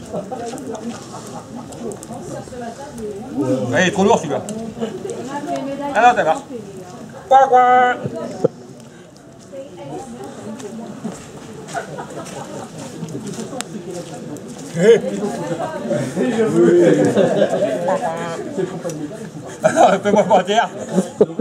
Il est trop lourd celui-là. Ah non, d'accord. Quoi quoi. Fais-moi mentir.